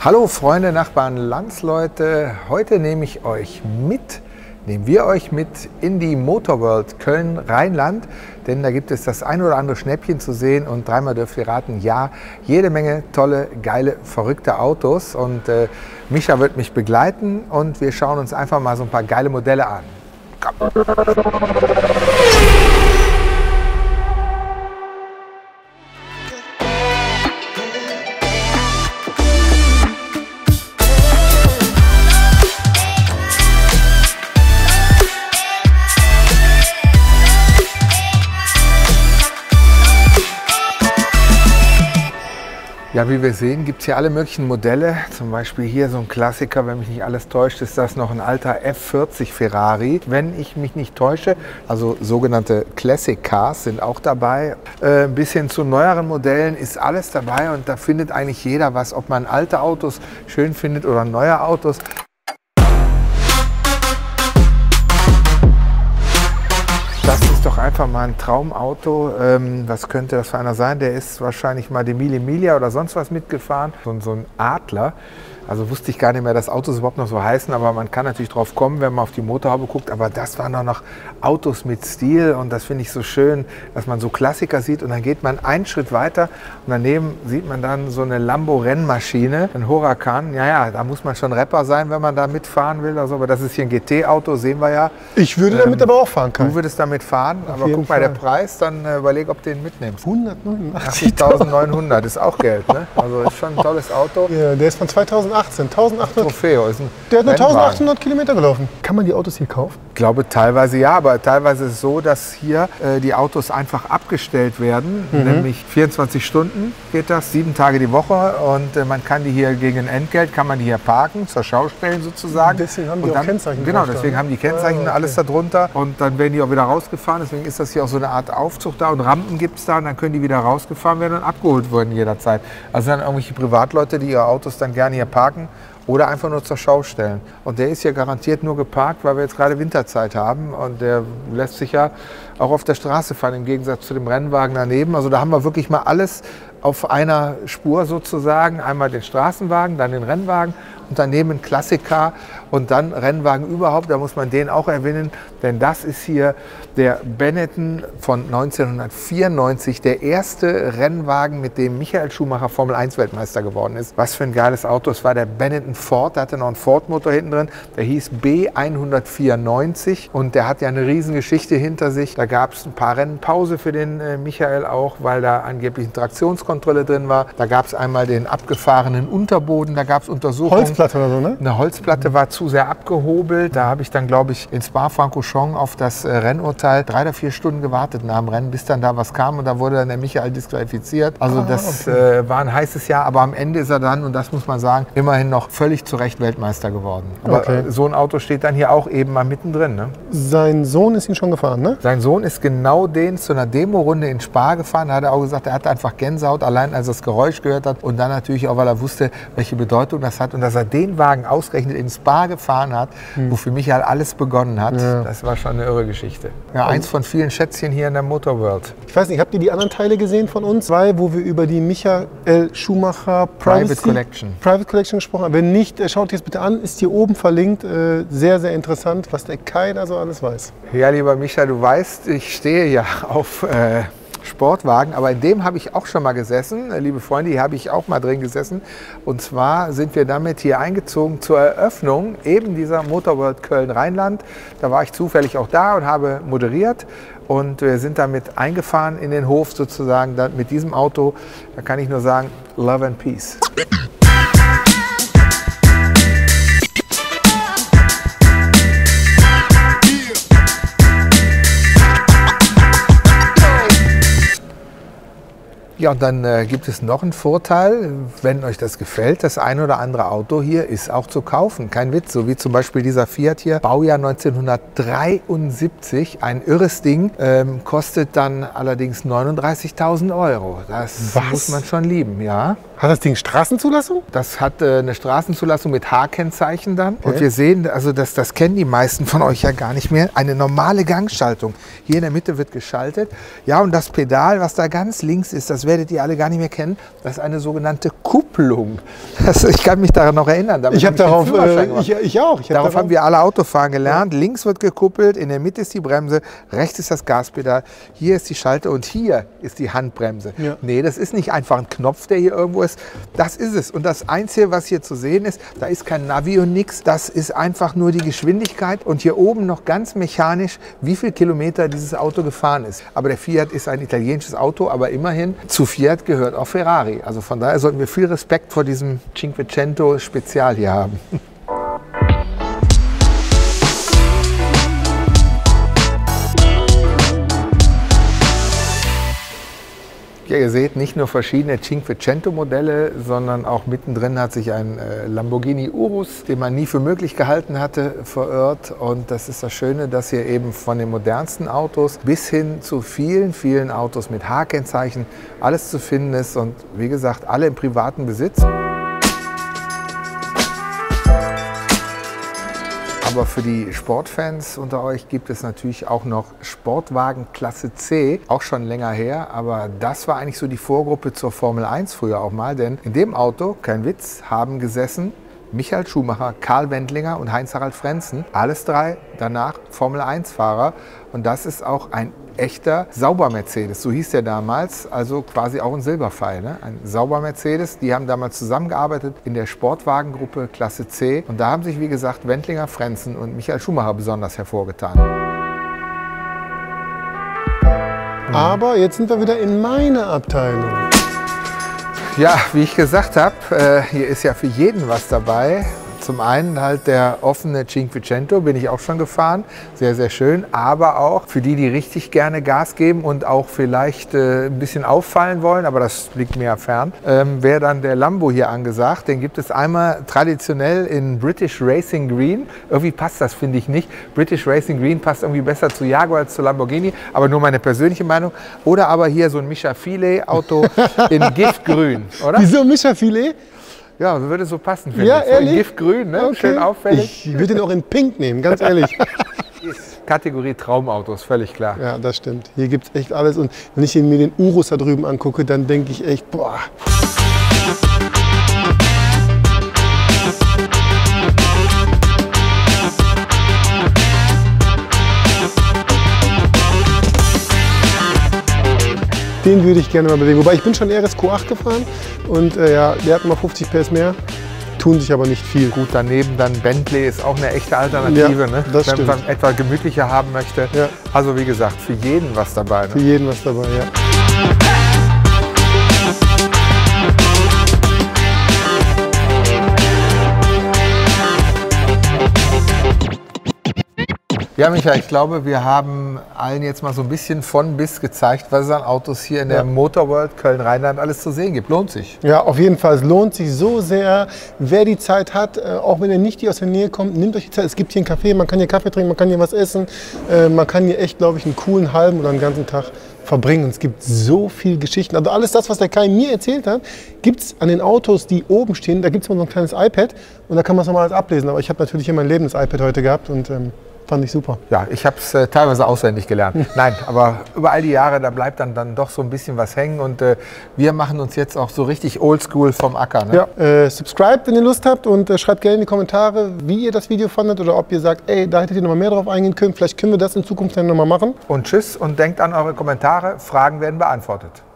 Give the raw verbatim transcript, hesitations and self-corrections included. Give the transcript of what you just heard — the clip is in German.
Hallo Freunde, Nachbarn, Landsleute, heute nehme ich euch mit, nehmen wir euch mit in die Motorworld Köln-Rheinland, denn da gibt es das ein oder andere Schnäppchen zu sehen und dreimal dürft ihr raten, ja, jede Menge tolle, geile, verrückte Autos und äh, Micha wird mich begleiten und wir schauen uns einfach mal so ein paar geile Modelle an. Komm. Ja, wie wir sehen, gibt es hier alle möglichen Modelle. Zum Beispiel hier so ein Klassiker, wenn mich nicht alles täuscht, ist das noch ein alter F vierzig Ferrari. Wenn ich mich nicht täusche, also sogenannte Classic Cars sind auch dabei. Äh, bis hin zu neueren Modellen ist alles dabei und da findet eigentlich jeder was, ob man alte Autos schön findet oder neue Autos. Das ist doch einfach mal ein Traumauto. Ähm, was könnte das für einer sein? Der ist wahrscheinlich mal die Mille Miglia oder sonst was mitgefahren. So, so ein Adler. Also wusste ich gar nicht mehr, dass Autos überhaupt noch so heißen, aber man kann natürlich drauf kommen, wenn man auf die Motorhaube guckt. Aber das waren doch noch Autos mit Stil und das finde ich so schön, dass man so Klassiker sieht. Und dann geht man einen Schritt weiter und daneben sieht man dann so eine Lambo-Rennmaschine, ein Huracan. Ja, ja, da muss man schon Rapper sein, wenn man da mitfahren will. Also, aber das ist hier ein G T-Auto, sehen wir ja. Ich würde ähm, damit aber auch fahren können. Du würdest damit fahren, auf aber guck mal, der Preis, dann äh, überleg, ob du den mitnimmst. hundertneunundachtzigtausend ist auch Geld, ne? Also ist schon ein tolles Auto. Ja, der ist von zweitausendachtzehn. eintausendachthundert. Trofeo ist ein Der hat nur eintausendachthundert Kilometer gelaufen. Kann man die Autos hier kaufen? Ich glaube teilweise ja, aber teilweise ist es so, dass hier äh, die Autos einfach abgestellt werden. Mhm. Nämlich vierundzwanzig Stunden geht das, sieben Tage die Woche. Und äh, man kann die hier gegen ein Entgelt, kann man die hier parken, zur Schau stellen sozusagen. Deswegen haben die und dann, auch Kennzeichen. Genau, deswegen haben die Kennzeichen, ah, okay. alles darunter. Und dann werden die auch wieder rausgefahren. Deswegen ist das hier auch so eine Art Aufzug da. Und Rampen gibt es da und dann können die wieder rausgefahren werden und abgeholt werden jederzeit. Also dann irgendwelche Privatleute, die ihre Autos dann gerne hier parken. Oder einfach nur zur Schau stellen. Und der ist ja garantiert nur geparkt, weil wir jetzt gerade Winterzeit haben. Und der lässt sich ja auch auf der Straße fahren, im Gegensatz zu dem Rennwagen daneben. Also da haben wir wirklich mal alles auf einer Spur sozusagen. Einmal den Straßenwagen, dann den Rennwagen und daneben ein Klassiker und dann Rennwagen überhaupt. Da muss man den auch erwähnen, denn das ist hier der Benetton von neunzehnhundertvierundneunzig, der erste Rennwagen, mit dem Michael Schumacher Formel eins Weltmeister geworden ist. Was für ein geiles Auto. Es war der Benetton Ford, der hatte noch einen Ford-Motor hinten drin. Der hieß B hundertvierundneunzig und der hat ja eine riesen Geschichte hinter sich. Da gab es ein paar Rennpause für den äh, Michael auch, weil da angeblich eine Traktionskontrolle drin war. Da gab es einmal den abgefahrenen Unterboden, da gab es Untersuchungen. Holzplatte oder so, ne? Eine Holzplatte war zu sehr abgehobelt. Da habe ich dann, glaube ich, in Spa-Francorchamps auf das äh, Rennurteil drei oder vier Stunden gewartet nach dem Rennen, bis dann da was kam und da wurde dann der Michael disqualifiziert. Also ah, das okay. äh, war ein heißes Jahr, aber am Ende ist er dann, und das muss man sagen, immerhin noch völlig zu Recht Weltmeister geworden. Aber okay. äh, so ein Auto steht dann hier auch eben mal mittendrin. Ne? Sein Sohn ist ihn schon gefahren, ne? Sein Sohn ist genau den zu einer Demo-Runde in Spa gefahren. Da hat er auch gesagt, er hatte einfach Gänsehaut, allein als er das Geräusch gehört hat und dann natürlich auch, weil er wusste, welche Bedeutung das hat und dass er den Wagen ausgerechnet in Spa gefahren hat, hm. wo für mich halt alles begonnen hat. Ja. Das war schon eine irre Geschichte. Ja, eins von vielen Schätzchen hier in der Motorworld. Ich weiß nicht, habt ihr die anderen Teile gesehen von uns? Zwei, wo wir über die Michael Schumacher Privacy, Private Collection. Private Collection gesprochen haben. Wenn nicht, schaut jetzt bitte an, ist hier oben verlinkt. Sehr, sehr interessant, was der Kai da so alles weiß. Ja, lieber Micha, du weißt, ich stehe ja auf äh, Sportwagen, aber in dem habe ich auch schon mal gesessen. Liebe Freunde, hier habe ich auch mal drin gesessen. Und zwar sind wir damit hier eingezogen zur Eröffnung eben dieser Motorworld Köln-Rheinland. Da war ich zufällig auch da und habe moderiert. Und wir sind damit eingefahren in den Hof sozusagen mit diesem Auto. Da kann ich nur sagen, Love and Peace. Ja, und dann äh, gibt es noch einen Vorteil, wenn euch das gefällt, das ein oder andere Auto hier ist auch zu kaufen. Kein Witz, so wie zum Beispiel dieser Fiat hier, Baujahr neunzehnhundertdreiundsiebzig, ein irres Ding, ähm, kostet dann allerdings neununddreißigtausend Euro. Das Was? muss man schon lieben, ja. Hat das Ding Straßenzulassung? Das hat äh, eine Straßenzulassung mit H-Kennzeichen dann. Okay. Und wir sehen, also das, das kennen die meisten von euch ja gar nicht mehr, eine normale Gangschaltung. Hier in der Mitte wird geschaltet. Ja, und das Pedal, was da ganz links ist, das werdet ihr alle gar nicht mehr kennen, das ist eine sogenannte Kupplung. Das, ich kann mich daran noch erinnern. Ich habe darauf, äh, ich, ich auch. Ich hab darauf darauf haben wir alle Autofahren gelernt. Ja. Links wird gekuppelt, in der Mitte ist die Bremse, rechts ist das Gaspedal, hier ist die Schalter und hier ist die Handbremse. Ja. Nee, das ist nicht einfach ein Knopf, der hier irgendwo ist. Das ist es. Und das Einzige, was hier zu sehen ist, da ist kein Navi und nichts. Das ist einfach nur die Geschwindigkeit und hier oben noch ganz mechanisch, wie viel Kilometer dieses Auto gefahren ist. Aber der Fiat ist ein italienisches Auto, aber immerhin zu Fiat gehört auch Ferrari. Also von daher sollten wir viel Respekt vor diesem Cinquecento Spezial hier haben. Ja, ihr seht nicht nur verschiedene Cinquecento-Modelle, sondern auch mittendrin hat sich ein äh, Lamborghini Urus, den man nie für möglich gehalten hatte, verirrt. Und das ist das Schöne, dass hier eben von den modernsten Autos bis hin zu vielen, vielen Autos mit H-Kennzeichen alles zu finden ist. Und wie gesagt, alle im privaten Besitz. Aber für die Sportfans unter euch gibt es natürlich auch noch Sportwagen Klasse C, auch schon länger her, aber das war eigentlich so die Vorgruppe zur Formel eins früher auch mal, denn in dem Auto, kein Witz, haben gesessen Michael Schumacher, Karl Wendlinger und Heinz-Harald Frentzen, alles drei danach Formel eins Fahrer und das ist auch ein echter Sauber-Mercedes, so hieß der damals, also quasi auch ein Silberpfeil, ne? Ein Sauber-Mercedes, die haben damals zusammengearbeitet in der Sportwagengruppe Klasse C und da haben sich, wie gesagt, Wendlinger, Frentzen und Michael Schumacher besonders hervorgetan. Aber jetzt sind wir wieder in meiner Abteilung. Ja, wie ich gesagt habe, äh, hier ist ja für jeden was dabei. Zum einen halt der offene Cinquecento, bin ich auch schon gefahren, sehr, sehr schön. Aber auch für die, die richtig gerne Gas geben und auch vielleicht äh, ein bisschen auffallen wollen, aber das liegt mir ja fern, ähm, wäre dann der Lambo hier angesagt. Den gibt es einmal traditionell in British Racing Green. Irgendwie passt das, finde ich nicht. British Racing Green passt irgendwie besser zu Jaguar als zu Lamborghini, aber nur meine persönliche Meinung. Oder aber hier so ein Michafilet-Auto in Giftgrün, oder? Wieso Michafilet? Ja, würde so passen, finde ja, ich. So ehrlich? in Giftgrün, ne? Okay. Schön auffällig. Ich würde den auch in Pink nehmen, ganz ehrlich. Kategorie Traumautos, völlig klar. Ja, das stimmt. Hier gibt es echt alles. Und wenn ich mir den Urus da drüben angucke, dann denke ich echt, boah. Den würde ich gerne mal bewegen. Wobei ich bin schon R S Q acht gefahren und äh, ja, der hat mal fünfzig P S mehr, tun sich aber nicht viel. Gut, daneben dann Bentley ist auch eine echte Alternative, ja, ne? Das wenn stimmt. man etwa gemütlicher haben möchte. Ja. Also wie gesagt, für jeden was dabei. Ne? Für jeden was dabei, ja. Ja, Michael, ich glaube, wir haben allen jetzt mal so ein bisschen von bis gezeigt, was es an Autos hier in der ja. Motorworld Köln-Rheinland alles zu sehen gibt. Lohnt sich. Ja, auf jeden Fall. Es lohnt sich so sehr. Wer die Zeit hat, auch wenn ihr nicht hier aus der Nähe kommt, nehmt euch die Zeit. Es gibt hier einen Café, man kann hier Kaffee trinken, man kann hier was essen. Man kann hier echt, glaube ich, einen coolen halben oder einen ganzen Tag verbringen. Und es gibt so viele Geschichten. Also alles das, was der Kai mir erzählt hat, gibt es an den Autos, die oben stehen. Da gibt es mal so ein kleines iPad und da kann man es nochmal alles ablesen. Aber ich habe natürlich hier mein Leben das iPad heute gehabt und ähm, fand ich super. Ja, ich habe es äh, teilweise auswendig gelernt. Nein, aber über all die Jahre, da bleibt dann, dann doch so ein bisschen was hängen und äh, wir machen uns jetzt auch so richtig oldschool vom Acker. Ne? Ja, äh, subscribe, wenn ihr Lust habt und äh, schreibt gerne in die Kommentare, wie ihr das Video fandet oder ob ihr sagt, ey, da hättet ihr noch mal mehr drauf eingehen können. Vielleicht können wir das in Zukunft dann noch mal machen. Und tschüss und denkt an eure Kommentare, Fragen werden beantwortet.